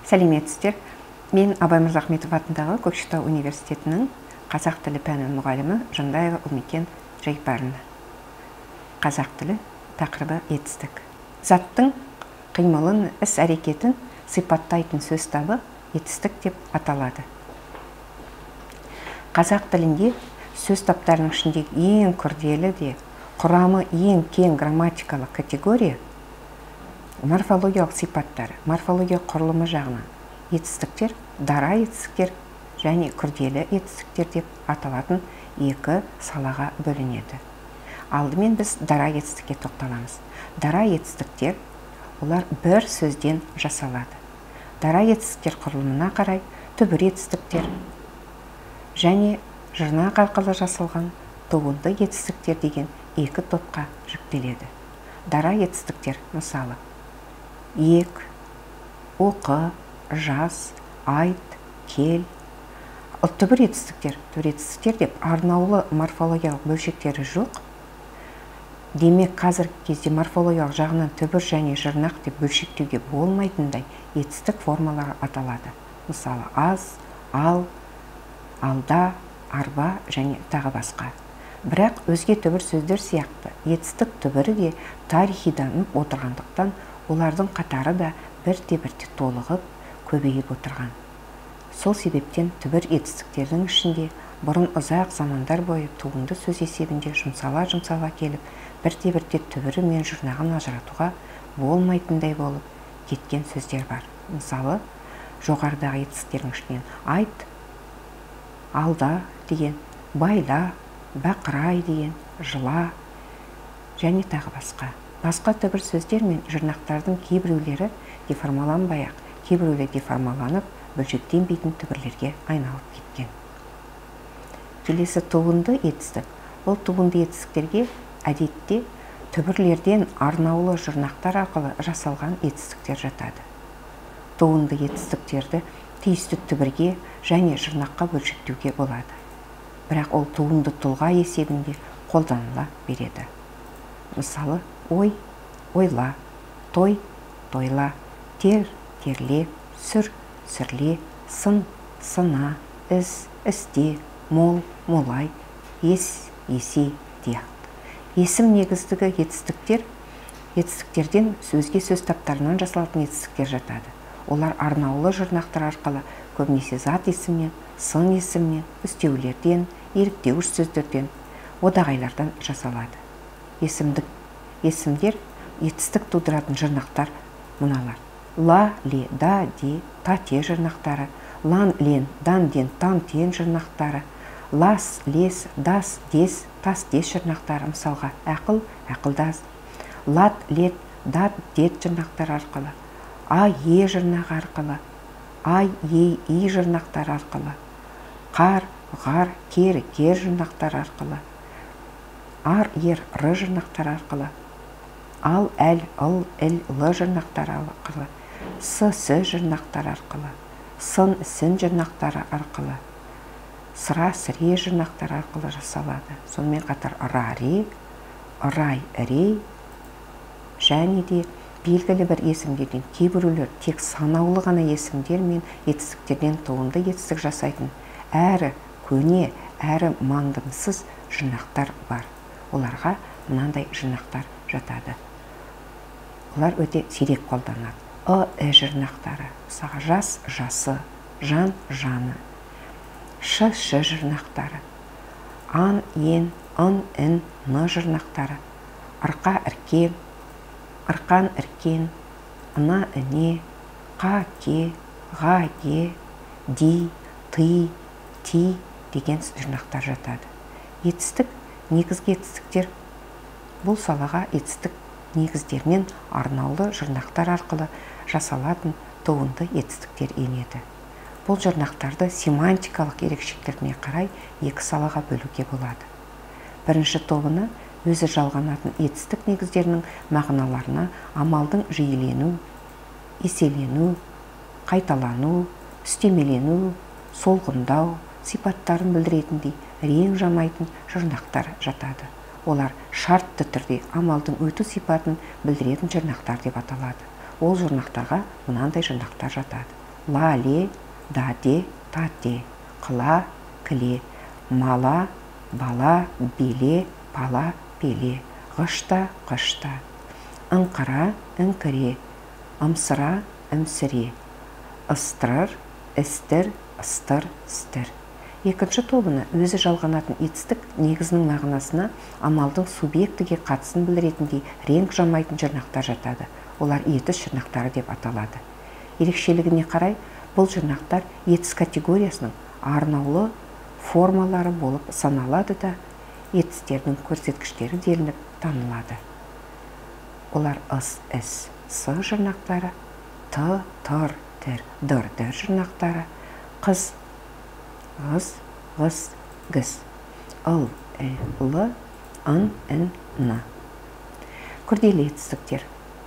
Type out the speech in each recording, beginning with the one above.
Сәлеметсіздер. Мен Абай Мырзахметов атындағы Көкшетау университетінің қазақ тілі пәні мұғалімі Жындаева Умекен Жайпарина. Қазақ тілі тақырыбы етістік. Заттың қимылын, іс-әрекетін сипаттайтын сөз табы етістік деп аталады. Қазақ тілінде сөз таптарының ішіндегі ең күрделі де, құрамы ең кең грамматикалық категория морфологиялық сипаттары, морфология құрылымы жағынан етістіктер, дара етістіктер және күрделі етістіктер деп аталатын екі салаға бөлінеді. Алдымен біз дара етістікке тоқталамыз. Дара етістіктер, олар бір сөзден жасалады. Дара етістіктер құрылымына қарай түбір етістіктер және жұрнақ арқылы жасалған туынды етістіктер деген екі топқа жіктеледі. Дара етістіктер мысалы ек, оқы, жаз, айт, кел. Түбір етістіктер деп арнаулы морфологиялық бөлшектері жоқ. Демек, қазіргі кезде морфологиялық жағынан түбір және жұрнақ деп бөлшектеуге болмайтындай етістік формалары аталады. Мысалы аз, ал, алда, арба және тағы басқа. Бірақ өзге түбір сөздер сияқты етістік түбірі де тарихиданып отырғандықтан олардың қатары да бірте-бірте толығып, көбейіп отырған. Сол себептен түбір етістіктердің ішінде бұрын ұзақ замандар бойы туынды сөз есебінде жұмсала келіп, бірте-бірте түбірі мен жұрнағын ажыратуға болмайтындай болып кеткен сөздер бар. Мысалы, жоғарыдағы етістіктердің ішінен айт, алда деген, байла, бақырай деген, жыла және тағы басқа. Басқа түбір сөздер мен жұрнақтардың кейбіреулері деформаланбай-ақ, кейбіреулері деформаланып, бөлшектенбейтін түбірлерге айналып кеткен. Келесі туынды етістік. Ол туынды етістіктерге әдетте түбірлерден арнаулы жұрнақтар арқылы жасалған етістіктер жатады. Туынды етістіктерді тиісті түбірге және жұрнаққа бөлшектеуге болады. Бірақ ол туынды тұлға есебінде қолданыла береді. Мысалы, ой, ойла, той, тойла, тер, терле, сүр, сүрле, сын, сына, іс, істе, мол, молай, ес, есе, сияқты. Есім негіздігі етістіктерден өзге сөз таптарынан жасалатын етістіктер жатады. Олар арнаулы жұрнақтар арқылы көбінесе зат есімнен, сын есімнен, үстеулерден, еріктеуіш сөздерден, одағайлардан жасалады. Есімдер етістік тудыратын жұрнақтар мыналар. Ла, ле, да, де, та, те жұрнақтары, лан, лен, дан, ден, тан, тен жұрнақтары, лас, лес, дас, дес, тас, дес жұрнақтары, мысалға ақыл, ақылдас, лат, лет, дат, дет жұрнақтары арқылы, а, е жұрнағы арқылы, ай, ей, и жұрнақтары арқылы, қар, ғар, кер, кер жұрнақтары арқылы, ар, ер, ры жұрнақтары арқылы, ал, әл, ыл, іл, лы жұрнақтары арқылы, с жұрнақтары арқылы, сын, сін жұрнақтары арқылы, сыра, сіре жұрнақтары арқылы жасалады. Сонымен қатар рари, рай, рей және де белгілі бір есімдерден кейбіреулер тек санаулы ғана есімдер мен етістіктерден туынды етістік жасайтын әрі көне, әрі маңдымсыз жұрнақтар бар. Оларға мынандай жұрнақтар жатады. Олар өте сирек қолданады. Ы жұрнақтары, мысалға жас, жасы, жан, жаны, ш жұрнақтары, ан, ен, ын, ін, ны жұрнақтары, ырқа, ірке, ырқан, іркен, ына, іне, қа, ке, ға, ге, ди, ты, ти деген жұрнақтар жатады. Етістік, негізгі етістіктер бұл салаға етістік негіздерінен арнаулы жұрнақтар арқылы жасалатын туынды етістіктер енеді. Бұл жұрнақтарды семантикалық ерекшеліктеріне қарай екі салаға бөлуге болады. Бірінші тобына өзі жалғанатын етістік негіздерінің мағыналарына амалдың жиілену, еселену, қайталану, үстемелену, солғындау сипаттарын білдіретіндей рең жамайтын жұрнақтар жатады. Олар шартты түрде амалдың өту сипатын білдіретін жұрнақтар деп аталады. Ол жұрнақтарға мынандай жұрнақтар жатады. лале, даде, тате, қыла, кіле, мала, бала, беле, пала, пеле, ғышта, қышта, ыңқыра, іңкіре, ымсыра, үмсіре, ыстырыр, істір, ыстыр, стір. Екінші тобына өзі жалғанатын етістік негізінің мағынасына амалдың субъектіге қатысын білдіретіндей реңк жамайтын жұрнақтар жатады. Олар етіс жұрнақтары деп аталады. Ерекшелігіне қарай бұл жұрнақтар етіс категориясының арнаулы формалары болып саналады да етістердің көрсеткіштері делініп танылады. Олар ыс, іс, с жұрнақтары, т, тыр, тір, дыр, дір жұрнақтары, қыз, ғыз, ғыз, гіз, ыл, лы, ын, ін, ны. Күрделі етістіктер.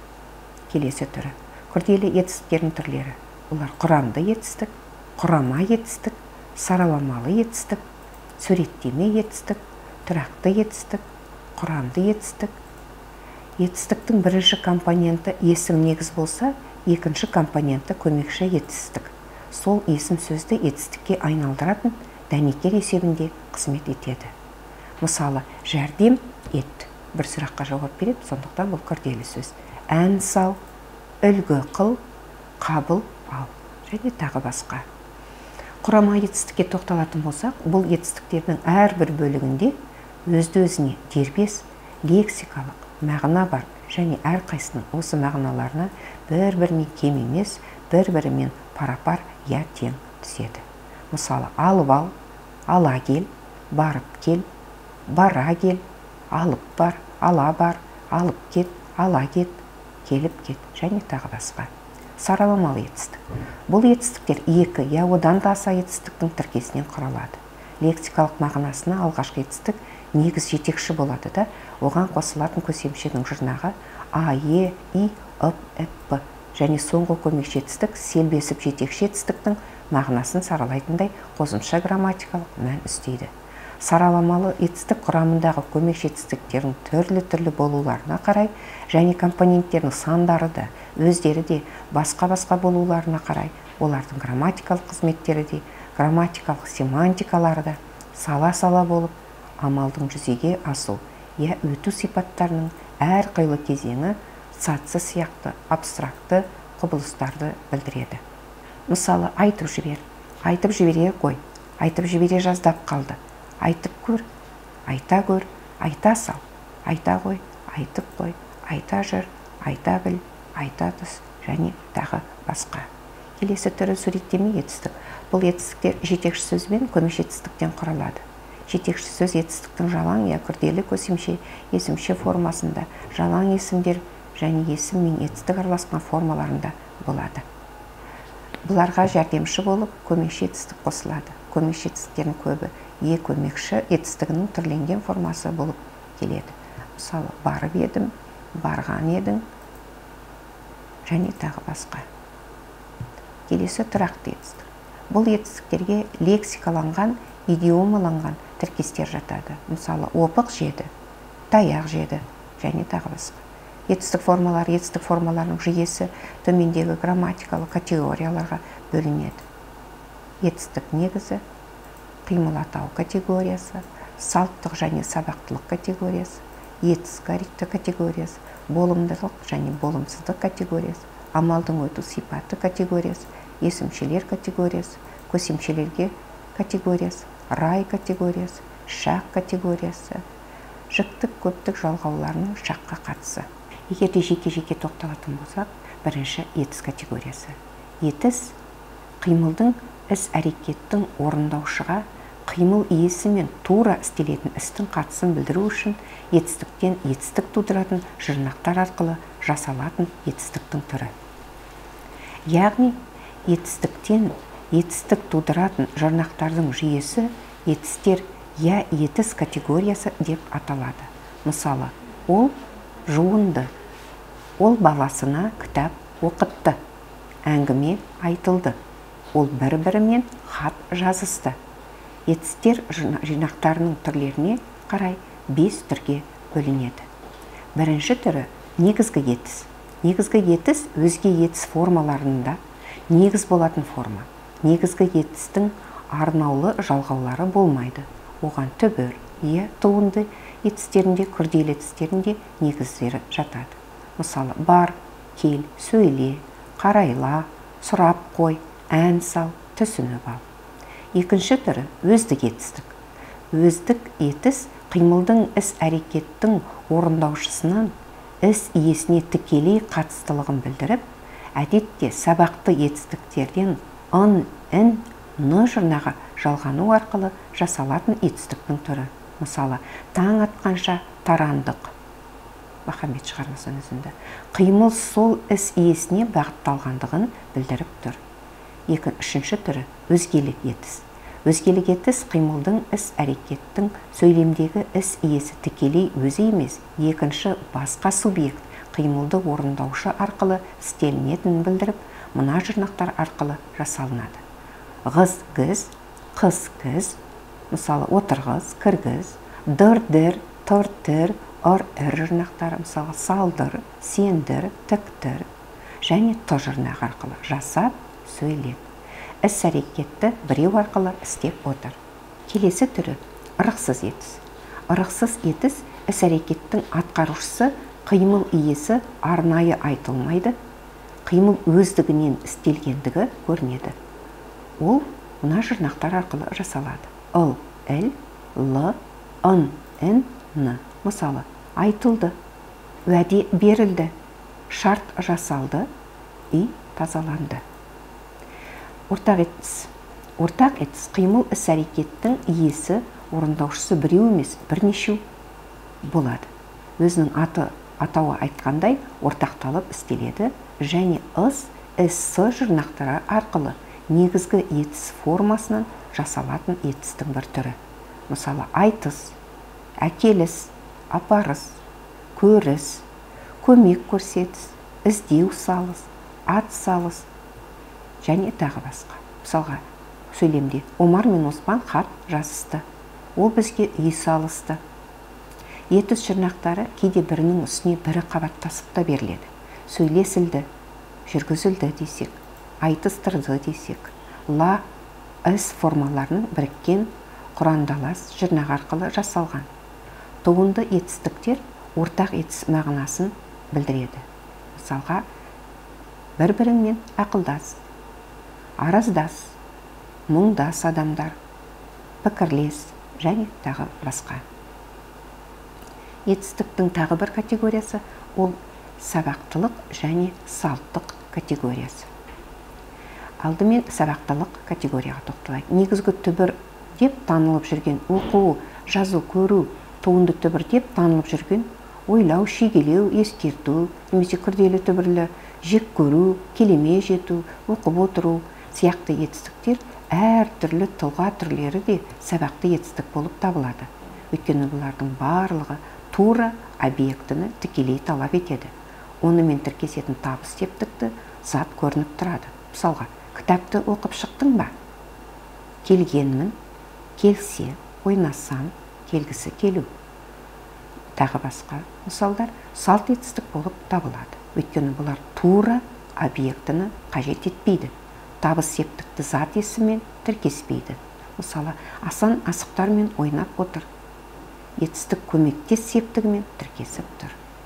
Келесі түрі. Күрделі етістіктердің түрлері. Олар құрамды етістік, құрама етістік, сараламалы етістік, суреттеме етістік, тұрақты етістік, құрамды етістік. Етістіктің бірінші компоненті есім негіз болса, екінші компоненті көмекші етістік. Сол есім сөзді етістікке айналдыратын дәнекер есебінде қызмет етеді. Мысалы, жәрдем ет. Бір сұраққа жауап береді, сондықтан бұл күрделі сөз. Ән сал, үлгі қыл, қабыл ал, және тағы басқа. Құрама етістікке тоқталатын болсақ, бұл етістіктердің әрбір бөлігінде өзді-өзіне дербес лексикалық мағына бар, және әрқайсының осы мағыналарына бір-біріне кем емес, бір-бірімен пара-пар я тең түседі. Мысалы, алып ал, ала кел, барып кел, бара кел, алып бар, ала бар, алып кет, ала кет, келіп кет, және тағы басқа. Сараламалы етістік. Бұл етістіктер екі, я одан да аса етістіктің тіркесінен құралады. Лексикалық мағынасына алғашқы етістік негіз жетекші болады да, оған қосылатын көсемшенің жұрнағы а, е, и, ып, п, және соңғы көмекші етістік селбесіп жетекші етістіктің мағынасын саралайтындай қосымша грамматикалық мән үстейді. Сараламалы етістік құрамындағы көмекші етістіктердің түрлі-түрлі болуларына қарай және компоненттерінің сандары да, өздері де басқа-басқа болуларына қарай, олардың грамматикалық қызметтері де, грамматикалық семантикалары да сала-сала болып, амалдың жүзеге асу, я өту сипаттарының әрқилы кезеңі сатысы сияқты абстракты құбылыстарды білдіреді. Мысалы, айтып жібере қой, айтып жібере жаздап қалды, айтып көр, айта сал, айта қой, айтып қой, айта жүр, айта біл, айта түс, және тағы басқа. Келесі түрі суреттеме етістік. Бұл етістіктер жетекші сөз бен көмекші етістіктен құралады. Жетекші сөз етістіктің жалаң я күрделі көсемше есімше формасында, жалаң есімдер және есім мен етістік араласқан формаларында болады. Бұларға жәрдемші болып көмекші етістік қосылады. Көмекші етістіктердің көбі е көмекші етістігінің түрленген формасы болып келеді. Мысалы, барып едім, барған едің, және тағы басқа. Келесі тұрақты етістік. Бұл етістіктерге лексикаланған, идиомаланған тіркестер жатады. Мысалы, опық жеді, таяқ жеді, және тағы басқа. Етістік формаларының жүйесі төмендегі грамматикалық категорияларға бөлінеді. Етістік негізі, қимыл атау категориясы, салттық және сабақтылық категориясы, етіс категориясы, болымдылық және болымсыздық категориясы, амалдың өту сипаты категориясы, есімшелер категориясы, көсемшелерге категориясы, рай категориясы, шақ категориясы, жіктік көптік жалғауларының шаққа қатысы. Егерде жеке-жеке тоқталатын болсақ, бірінші етіс категориясы. Етіс қимылдың іс-әрекеттің орындаушыға қимыл иесі мен тура істелетін істің қатысын білдіру үшін етістіктен етістік тудыратын жұрнақтар арқылы жасалатын етістіктің түрі. Яғни, етістіктен етістік тудыратын жұрнақтардың жүйесі етістер я етіс категориясы деп аталады. Мысалы, ол жуынды, ол баласына кітап оқытты, әңгіме айтылды, ол бір-бірімен хат жазысты. Етістер жинақтарының түрлеріне қарай 5 түрге бөлінеді. Бірінші түрі негізгі етіс. Негізгі етіс өзге етіс формаларында негіз болатын форма. Негізгі етістің арнаулы жалғаулары болмайды. Оған түбір, туынды етістерінде, күрделі етістерінде негіздері жатады. Мысалы, бар, кел, сөйле, қарайла, сұрап қой, ән сал, түсініп ал. Екінші түрі өздік етістік. Өздік етіс қимылдың іс-әрекеттің орындаушысынан іс иесіне тікелей қатыстылығын білдіріп, әдетте сабақты етістіктерден ын, ін, ны жұрнаға жалғану арқылы жасалатын етістіктің түрі. Мысалы, таң атқанша тарандық. Махамбет шығармасын үзінді. Қимыл сол іс иесіне бағытталғандығын білдіріп тұр. Үшінші түрі өзгелік етіс. Өзгелік етіс қимылдың іс-әрекеттің сөйлемдегі іс иесі тікелей өзі емес, екінші басқа субъект қимылды орындаушы арқылы істелінетінін білдіріп, мына жұрнақтар арқылы жасалынады. Ғыз, гіз, қыз, кіз, мысалы, отырғыз, кіргіз, дыр-дір, тұр-тір, ұр-үр жұрнақтары, мысалы, салдыр, сендір, тіктір, және тұжырнақ арқылы жасап, сөйлет. Іс-әрекетті біреу арқылы істеп отыр. Келесі түрі ырықсыз етіс. Ырықсыз етіс іс-әрекеттің атқарушысы қимыл иесі арнайы айтылмайды, қимыл өздігінен істелгендігі көрінеді. Ол мына жұрнақтар арқылы жасалады. Ыл, іл, лы, ын, ін, ны. Мысалы, айтылды, уәде берілді, шарт жасалды, үй тазаланды. Ортақ етіс. Ортақ етіс қимыл іс-әрекеттің иесі, орындаушысы біреу емес, бірнешеу болады. Өзінің атауы айтқандай ортақталып істеледі және іс-сы жұрнақтары арқылы негізгі етіс формасынан жасалатын етістің бір түрі. Мысалы, айтыс, әкеліс, апарыс, көріс, көмек көрсетіс, іздеу салыс, ат салыс және тағы басқа. Мысалға, сөйлемде Омар мен Оспан хат жазысты. Ол бізге үй салысты. Етіс жұрнақтары кейде бірінің үстіне бірі қабаттасып та беріледі. Сөйлесілді, жүргізілді десек, айтыстырды десек, ла, іс формаларының біріккен құрандалас жұрнақ арқылы жасалған. Туынды етістіктер ортақ етіс мағынасын білдіреді. Мысалға, бір-біріңмен ақылдас, араздас, мұңдас адамдар, пікірлес және тағы басқа. Етістіктің тағы бір категориясы ол сабақтылық және салттық категориясы. Алдымен сабақтылық категорияға тоқталайық. Негізгі түбір деп танылып жүрген оқу, жазу, көру, туынды түбір деп танылып жүрген ойлау, шегелеу, ескерту, немесе күрделі түбірлі жек көру, келеме жету, оқып отыру сияқты етістіктер әр түрлі тұлға түрлері де сабақты етістік болып табылады. Өйткені бұлардың барлығы тура объектіні тікелей талап етеді. Онымен тіркесетін табыс септікті зат көрініп тұрады. Мысалға, кітапты оқып шықтың ба? Келгенмін, келсе, ойнасам, келгісі келу. Тағы басқа мысалдар салт етістік болып табылады. Өйткені бұлар тура объектіні қажет етпейді. Табыс септікті зат есімен тіркеспейді. Мысалы, Асан асықтармен ойнап отыр. Етістік көмектес септігімен тіркесіп тұр.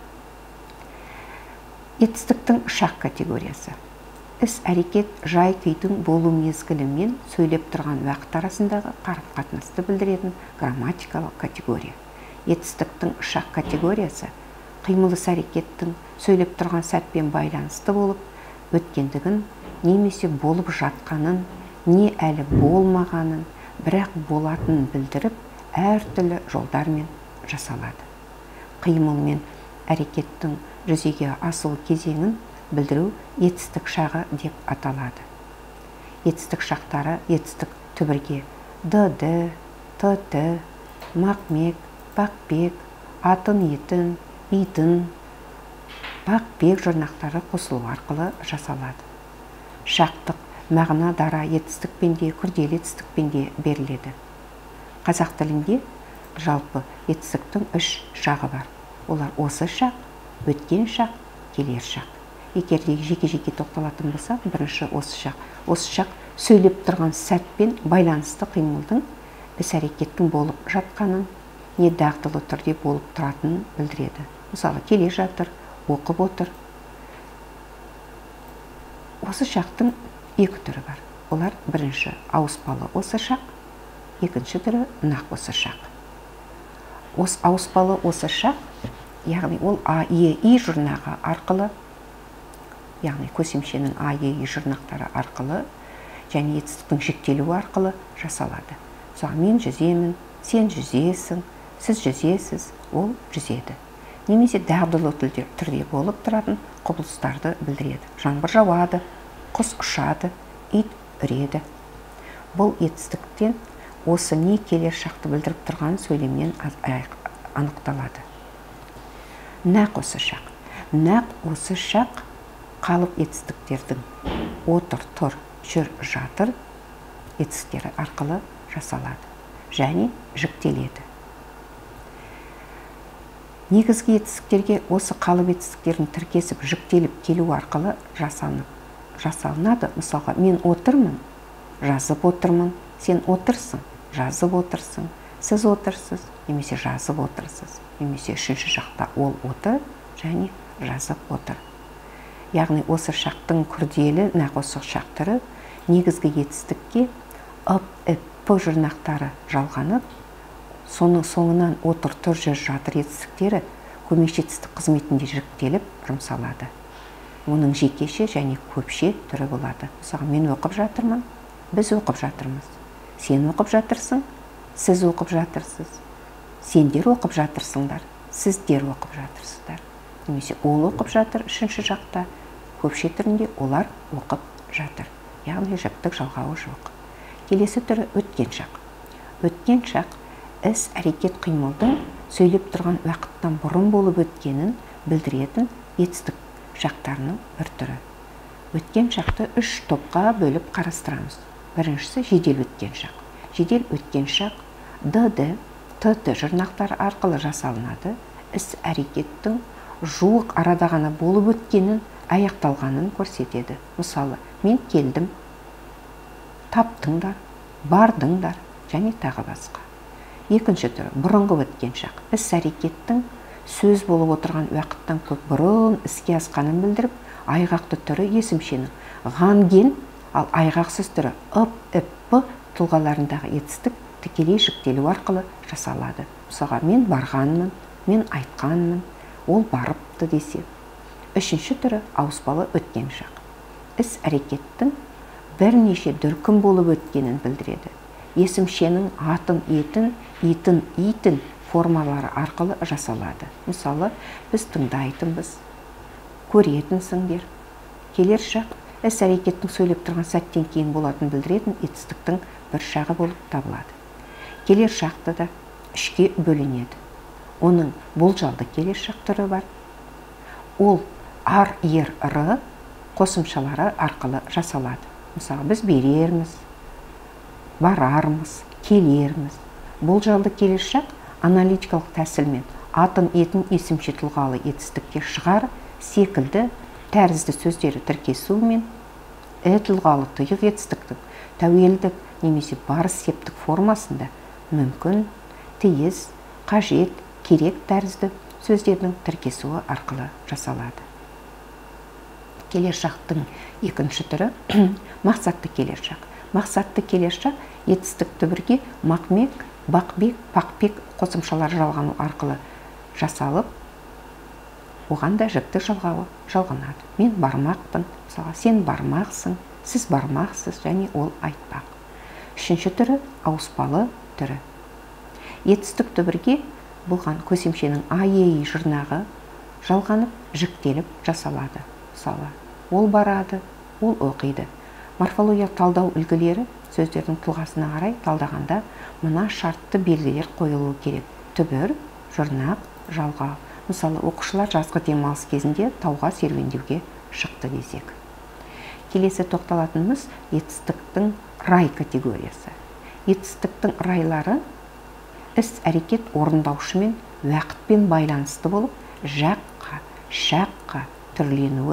Етістіктің шақ категориясы. Іс-әрекет жай күйдің болу мезгілімен сөйлеп тұрған уақыт арасындағы қарым-қатынасты білдіретін грамматикалық категория. Етістіктің шақ категориясы қимыл іс-әрекеттің сөйлеп тұрған сәтпен байланысты болып, өткендігін немесе болып жатқанын, не әлі болмағанын, бірақ болатынын білдіріп, әртүрлі жолдармен жасалады. Қимыл мен әрекеттің жүзеге асуы кезеңін білдіру етістік шағы деп аталады. Етістік шақтары етістік түбірге д-ді, т-ті, мақ-мек, бақ-бек, атын-етін, итін, бақ-бек жұрнақтары қосылу арқылы жасалады. Шақтық мағына дара етістікпен де, күрделі етістікпен де беріледі. Қазақ тілінде жалпы етістіктің 3 шағы бар. Олар осы шақ, өткен шақ, келер шақ. егерде жеке-жеке тоқталатын болсақ, бірінші осы шақ сөйлеп тұрған сәтпен байланысты қимылдың іс-әрекеттің болып жатқанын, не дағдылы түрде болып тұратынын білдіреді. Мысалы, келе жатыр, оқып отыр. Осы шақтың екі түрі бар. Олар бірінші ауыспалы осы шақ, екінші түрі нақ осы шақ. Осы ауыспалы осы шақ, яғни ол А-Е-И жұрнағы арқылы, яғни көсемшенің А-Е-И жұрнақтары арқылы және етістіктің жіктелуі арқылы жасалады. Мысалы, мен жүземін, сен жүзесің, сіз жүзесіз, ол жүзеді. Немесе дағдылы түрде болып тұратын құбылыстарды білдіреді. Жаңбыр жауады, құс ұшады, ит үреді. Бұл етістіктен осы не келер шақты білдіріп тұрған сөйлемнен анықталады. Нақ осы шақ. Нақ осы шақ қалып етістіктердің отыр, тұр, жүр, жатыр етістіктері арқылы жасалады және жіктеледі. Негізгі етістіктерге осы қалып етістіктердің тіркесіп жіктеліп келу арқылы жасалынады. Мысалға, мен отырмын, жазып отырмын, сен отырсың, жазып отырсың, сіз отырсыз, немесе жазып отырсыз, немесе үшінші шақта ол отыр және жазып отыр. Яғни осы шақтың күрделі нақ осы шақ түрі негізгі етістікке ып, үп, п жұрнақтары жалғанып, соның соңынан отыр, тұр, жүр, жатыр етістіктері көмекші етістік қызметінде жіктеліп жұмсалады. Оның жекеше және көпше түрі болады. Мысалы, мен оқып жатырмын, біз оқып жатырмыз. Сен оқып жатырсың, сіз оқып жатырсыз. Сендер оқып жатырсыңдар, сіздер оқып жатырсыздар. Немесе ол оқып жатыр, үшінші жақта, көпше түрінде олар оқып жатыр. Яғни жіптік жалғауы жоқ. Келесі түрі өткен шақ. Өткен шақ іс-әрекет қимылдың сөйлеп тұрған уақыттан бұрын болып өткенін білдіретін етістік шақтарының бір түрі. Өткен шақты үш топқа бөліп қарастырамыз. Біріншісі жедел өткен шақ. Жедел өткен шақ д-ді, т-ті жұрнақтары арқылы жасалынады. Іс-әрекеттің жуық арада ғана болып өткенін, аяқталғанын көрсетеді. Мысалы, мен келдім, таптыңдар, бардыңдар және тағы басқа. Екінші түрі бұрынғы өткен шақ. Іс-әрекеттің сөз болып отырған уақыттан көп бұрын іске асқанын білдіріп, айғақты түрі есімшенің ғанген, ал айғақсыз түрі ып, үп, п тұлғаларындағы етістік тікелей жіктелу арқылы жасалады. Мысалға, мен барғанмын, мен айтқанмын, ол барыпты десе. Үшінші түрі ауыспалы өткен шақ. Іс-әрекеттің бірнеше дүркін болып өткенін білдіреді. Есімшенің атын, етін, итін, итін формалары арқылы жасалады. Мысалы, біз тыңдайтынбыз, көретінсіңдер. Келер шақ іс-әрекеттің сөйлеп тұрған сәттен кейін болатын білдіретін етістіктің бір шағы болып табылады. Келер шақты да үшке бөлінеді. Оның болжалды келер шақ түрі бар. Ол ар, ер, р қосымшалары арқылы жасалады. Мысалы, біз берерміз, барармыз, келерміз. Болжалды келер шақ аналитикалық тәсілмен атын, етін есімше тұлғалы етістікке шығар секілді тәрізді сөздері тіркесуімен тұлғалы тұйық етістіктің тәуелдік немесе барыс септік формасында мүмкін, тиіс, қажет, керек тәрізді сөздердің тіркесуі арқылы жасалады. Келер шақтың екінші түрі мақсатты келер шақ. Мақсатты келер шақ етістік түбірге мақмек, бақбек, пақбек қосымшалар жалғану арқылы жасалып, оған да жіктік жалғауы жалғанады. Мен бармақпын, мысалға, сен бармақсың, сіз бармақсыз және ол айтпақ. Үшінші түрі ауыспалы түрі. Етістік түбірге болған көсемшенің А-Е-И жұрнағы жалғанып, жіктеліп жасалады. Мысалы, ол барады, ол оқиды. Морфологиялық талдау үлгілері сөздердің тұлғасына қарай талдағанда мына шартты белгілер қойылуы керек. Түбір, жұрнақ, жалғау. Мысалы, оқушылар жазғы демалыс кезінде тауға серуендеуге шықты десек. Келесі тоқталатынымыз етістіктің рай категориясы. Етістіктің райлары іс-әрекет орындаушымен уақытпен байланысты болып, жаққа, шаққа түрленуі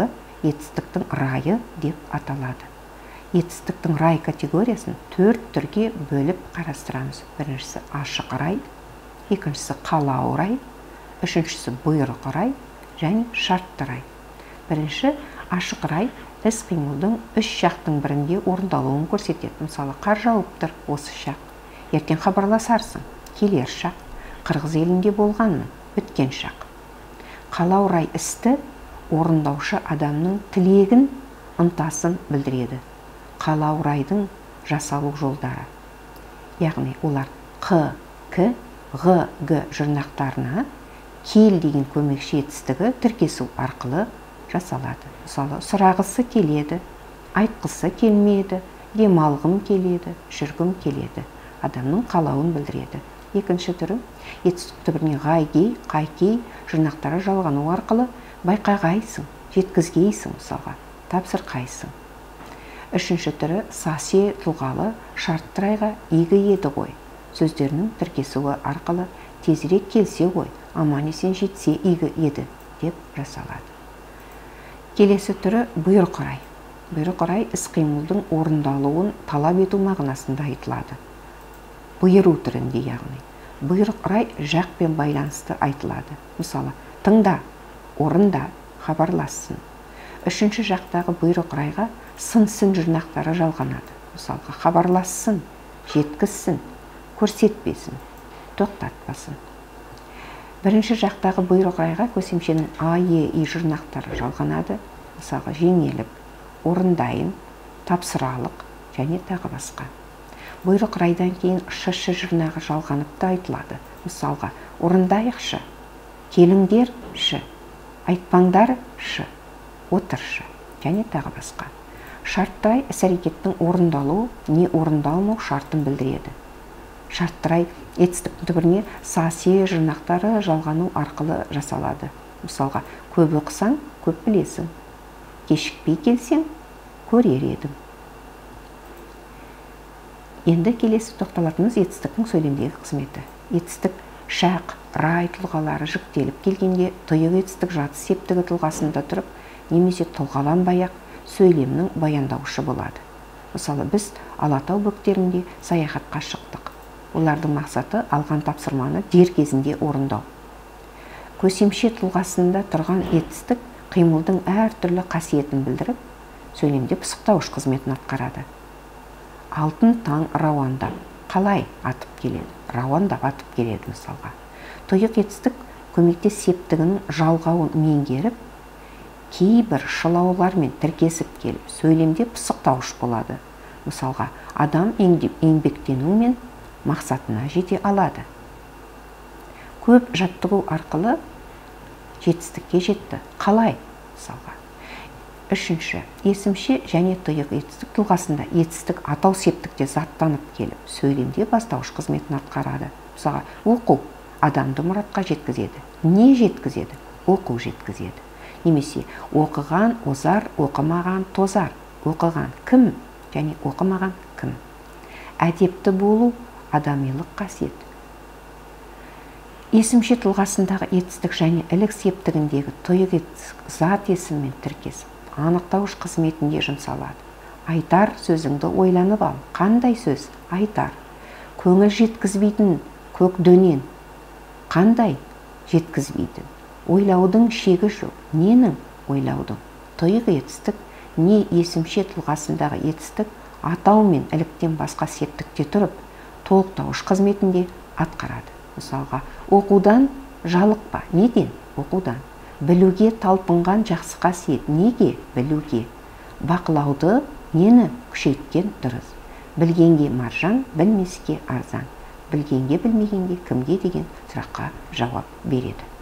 етістіктің райы деп аталады. Етістіктің рай категориясын 4 түрге бөліп қарастырамыз. Біріншісі ашық рай, екіншісі қалау рай, үшіншісі бұйрық рай және шартты рай. Бірінші ашық рай іс-қимылдың үш шақтың бірінде орындалуын көрсетеді. Мысалы, қар жауып тұр, осы шақ. Ертең хабарласарсың, келер шақ. Қырғыз елінде болғанмын, өткен шақ. Қалау рай істі орындаушы адамның тілегін, ынтасын білдіреді. Қалау райдың жасалу жолдары. Яғни олар Қ, К, Ғ, Г жұрнақтарына кел деген көмекші етістігі тіркесу арқылы жасалады. Мысалы, сұрағысы келеді, айтқысы келмеді, демалғым келеді, жүргім келеді. Адамның қалауын білдіреді. Екінші түрі етістік түбіріне ғай-гей, қай-кей жұрнақтары жалғану арқылы байқағайсың, жеткізгейсің, мысалға, тапсырқайсың. Үшінші түрі сасе тұлғалы шартты райға игі еді ғой. Сөздерінің тіркесуі арқылы тезірек келсе ғой, аман есен жетсе игі еді деп жасалады. Келесі түрі бұйрық рай. Бұйрық рай іс-қимылдың орындалуын талап ету мағынасында айтылады. Бұйыру түрінде яғни. Бұйрық рай жақпен байланысты айтылады. Мысалы, тыңда, орында, хабарлассын. Үшінші жақтағы бұйрық райға сын-сын жұрнақтары жалғанады. Мысалға, хабарлассын, жеткізсін, көрсетпесін, тоқтатпасын. Бірінші жақтағы бұйрық райға көсемшенің А, Е, И жұрнақтары жалғанады. Мысалға, жеңеліп, орындайын, тапсыралық және тағы басқа. Бұйрық райдан кейін Ш жұрнағы жалғанып та айтылады. Мысалға, орындайықшы, келіңдер Ш, айтпаңдар Ш, отыршы және тағы басқа. Шартты рай іс-әрекеттің орындалу не орындалмау шартын білдіреді. Шартты рай етістіктің түбіріне сасе жұрнақтары жалғану арқылы жасалады. Мысалға, көп оқысаң, көп білесің. Кешікпей келсең, көрер едім. Енді келесі тоқталатынымыз етістіктің сөйлемдегі қызметі. Етістік шақ, рай тұлғалары жүктеліп келгенде тұйық етістік жаты септігі тұлғасында тұрып, немесе тұлғаланбай-ақ сөйлемнің баяндаушы болады. Мысалы, біз Алатау бөктерінде саяхатқа шықтық. Олардың мақсаты алған тапсырманы дер кезінде орындау. Көсемше тұлғасында тұрған етістік қимылдың әртүрлі қасиетін білдіріп, сөйлемде пысықтауыш қызметін атқарады. Алтын таң рауандап, қалай атып келеді? Рауандап атып келеді, мысалға. Тұйық етістік көмекте септігінің жалғауын меңгеріп, кейбір шылаулармен тіркесіп келіп, сөйлемде пысықтауыш болады. Мысалға, адам еңбектенумен мақсатына жете алады. Көп жаттығу арқылы жетістікке жетті. Қалай? Мысалға. Үшінші, есімше және тұйық етістік тұлғасында етістік атау септікте заттанып келіп, сөйлемде бастауыш қызметін атқарады. Мысалға, оқу адамды мұратқа жеткізеді. Не жеткізеді? Оқу жеткізеді. Немесе оқыған озар, оқымаған тозар. Оқыған кім және оқымаған кім. Әдепті болу адамилық қасиет. Есімше тұлғасындағы етістік және ілік септігіндегі тұйық етістік зат есіммен тіркесіп, анықтауыш қызметінде жұмсалады. Айтар сөзіңді ойланып ал. Қандай сөз? Айтар. Көңіл жеткізбейтін көк дөнен. Қандай жеткізбейтін? Ойлаудың шегі жоқ. Ненің ойлаудың? Тұйық етістік не есімше тұлғасындағы етістік атау мен іліктен басқа септікте тұрып, толықтауыш қызметінде атқарады. Мысалға, оқудан жалықпа. Неден? Оқудан. Білуге талпынған жақсы қасиет. Неге? Білуге. Бақылауды нені күшейткен дұрыс. Білгенге маржан, білмеске арзан. Білгенге білмегенге кімге деген сұраққа жауап береді.